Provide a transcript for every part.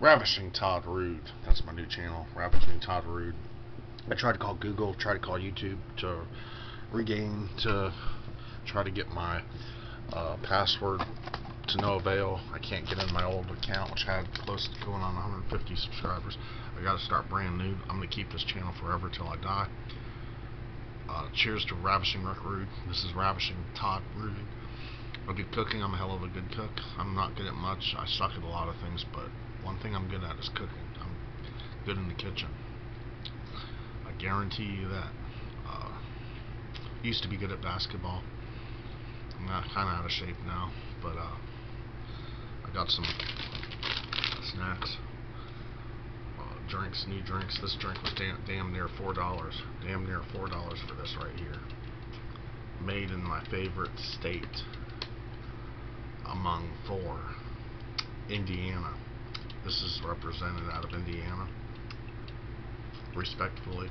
Ravishing Todd Rude. That's my new channel, Ravishing Todd Rude. I tried to call Google, tried to call YouTube to regain, to try to get my password to no avail. I can't get in my old account, which had close to going on 150 subscribers. I gotta start brand new. I'm gonna keep this channel forever till I die. Cheers to Ravishing Rude. This is Ravishing Todd Rude. I do cooking. I'm a hell of a good cook. I'm not good at much. I suck at a lot of things, but one thing I'm good at is cooking. I'm good in the kitchen. I guarantee you that. Used to be good at basketball. I'm not kind of out of shape now, but I got some snacks, drinks, new drinks. This drink was damn near $4. Damn near $4 for this right here. Made in my favorite state among four, Indiana. This is represented out of Indiana. Respectfully,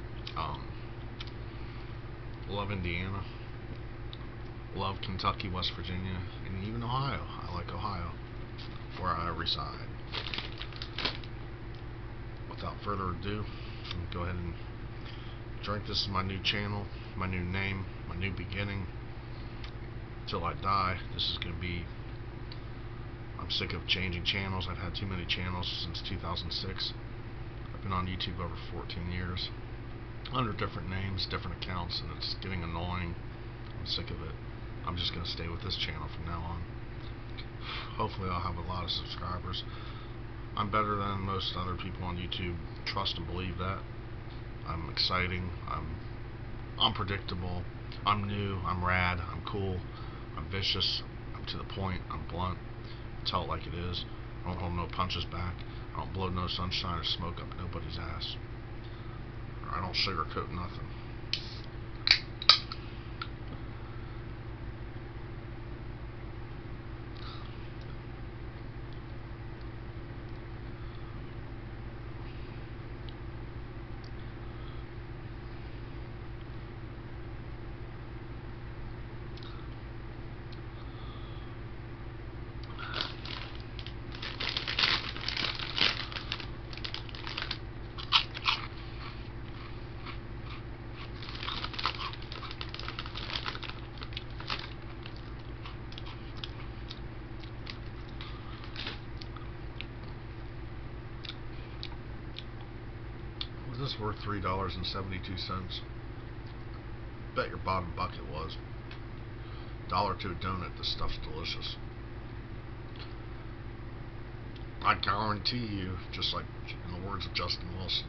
love Indiana, love Kentucky, West Virginia, and even Ohio. I like Ohio, where I reside. Without further ado, go ahead and drink. This is my new channel, my new name, my new beginning. Till I die, this is going to be... I'm sick of changing channels. I've had too many channels since 2006. I've been on YouTube over 14 years. Under different names, different accounts, and it's getting annoying. I'm sick of it. I'm just going to stay with this channel from now on. Hopefully I'll have a lot of subscribers. I'm better than most other people on YouTube. Trust and believe that. I'm exciting. I'm unpredictable. I'm new. I'm rad. I'm cool. I'm vicious. I'm to the point. I'm blunt. Tell it like it is. I don't hold no punches back. I don't blow no sunshine or smoke up nobody's ass. I don't sugarcoat nothing. Was this worth $3.72? Bet your bottom bucket was. $1 to a donut. This stuff's delicious. I guarantee you, just like in the words of Justin Wilson,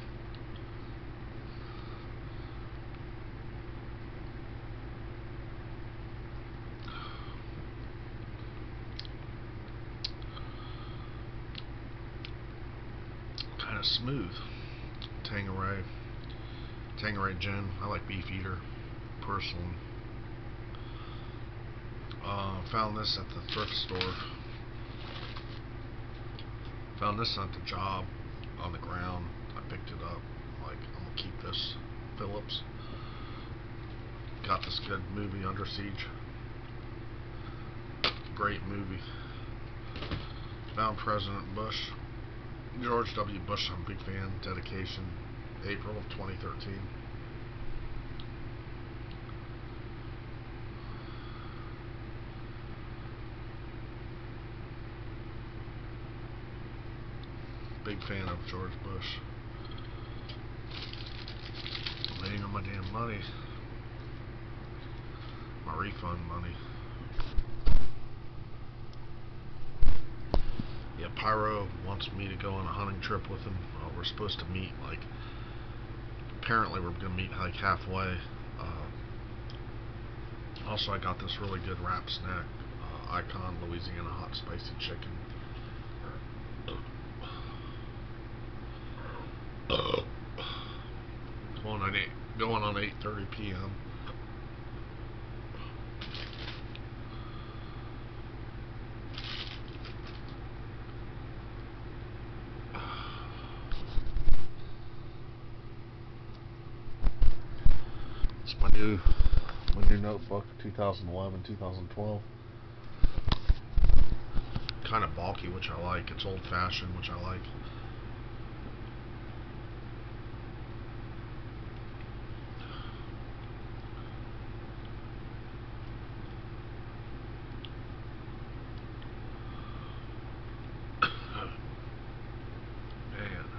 kind of smooth. Tangeray gin. I like Beefeater personally. Found this at the thrift store. Found this at the job on the ground. I picked it up. Like, I'm gonna keep this. Phillips. Got this good movie, Under Siege. Great movie. Found President Bush. George W. Bush, I'm a big fan. Dedication, April of 2013. Big fan of George Bush. I'm waiting on my damn money. My refund money. Yeah, Pyro wants me to go on a hunting trip with him. We're supposed to meet, like, apparently we're going to meet like halfway. Also, I got this really good wrap snack, Icon Louisiana Hot Spicy Chicken. Going on 8:30 p.m. It's my new notebook, 2011, 2012. kind of bulky, which I like. It's old fashioned, which I like. Man.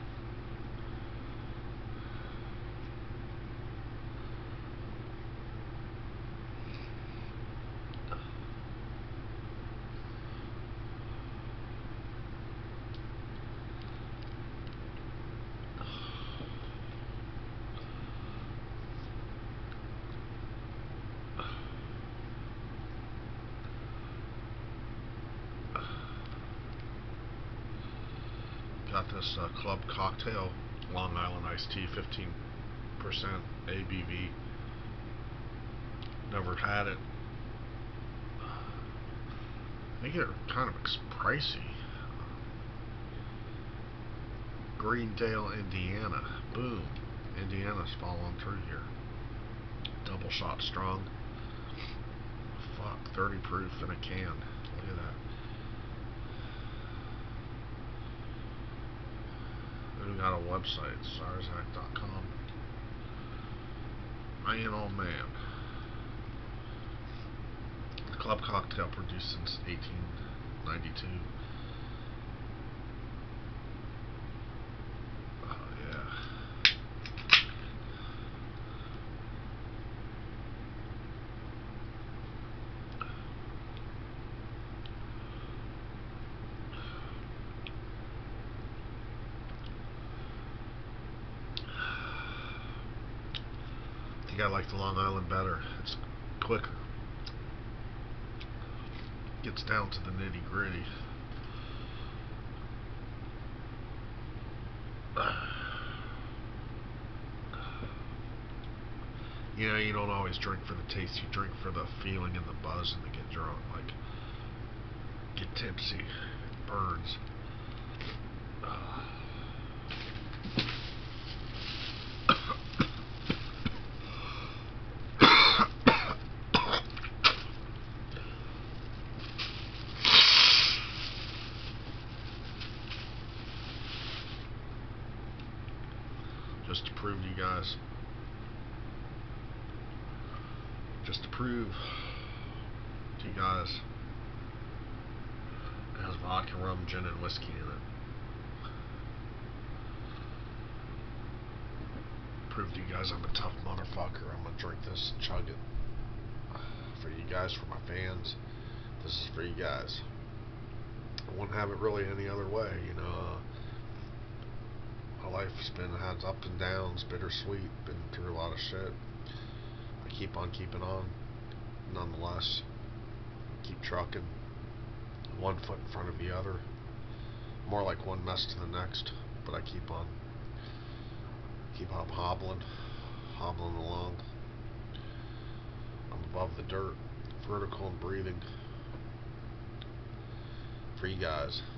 Got this club cocktail, Long Island iced tea, 15% ABV. Never had it. They get kind of pricey. Greendale, Indiana. Boom. Indiana's following through here. Double shot strong. Fuck, 30 proof in a can. Look at that. We got a website, sarzac.com. Man, oh man. The club cocktail produced since 1892. Oh yeah. I think I like the Long Island better. It's quicker. Gets down to the nitty gritty. You know, you don't always drink for the taste, you drink for the feeling and the buzz and to get drunk, like get tipsy, burns. Just to prove to you guys. Just to prove to you guys, it has vodka, rum, gin, and whiskey in it. Prove to you guys I'm a tough motherfucker. I'm gonna drink this and chug it. For you guys, for my fans, this is for you guys. I wouldn't have it really any other way, you know. My life's had ups and downs, bittersweet, been through a lot of shit. I keep on keeping on, nonetheless. Keep trucking, one foot in front of the other. More like one mess to the next, but I keep on hobbling along. I'm above the dirt, vertical and breathing. For you guys.